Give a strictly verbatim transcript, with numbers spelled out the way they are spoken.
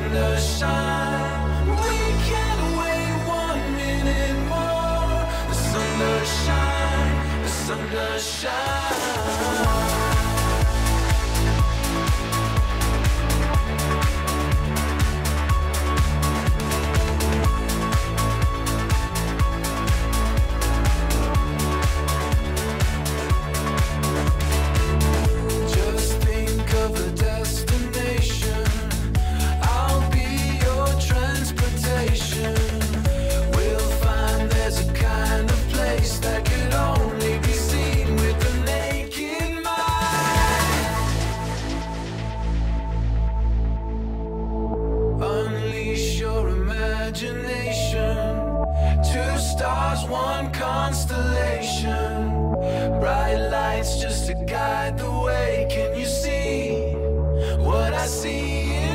sun does shine. We can't wait one minute more. The sun does shine, the sun does shine. Two stars, one constellation. Bright lights just to guide the way. Can you see what I see?